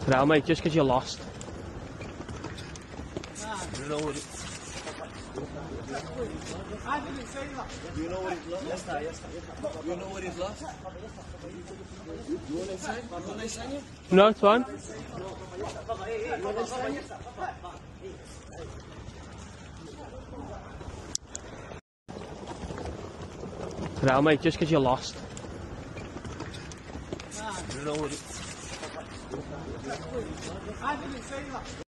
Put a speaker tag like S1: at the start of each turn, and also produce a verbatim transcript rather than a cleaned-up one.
S1: Now, mate, just because you're lost.
S2: You know what it, you know what he's lost? Yes, sir, yes, sir. You know what he's lost? You want to sign? You want to sign it?
S1: No, it's fine.
S2: You want to sign it?
S1: Now, mate, just because you're lost.
S2: You know what it,